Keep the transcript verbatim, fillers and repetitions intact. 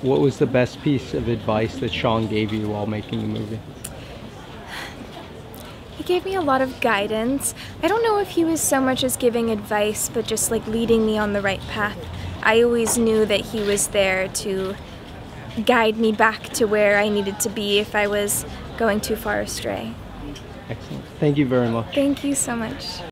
What was the best piece of advice that Sean gave you while making the movie? He gave me a lot of guidance. I don't know if he was so much as giving advice, but just like leading me on the right path. I always knew that he was there to guide me back to where I needed to be if I was going too far astray. Excellent. Thank you very much. Thank you so much.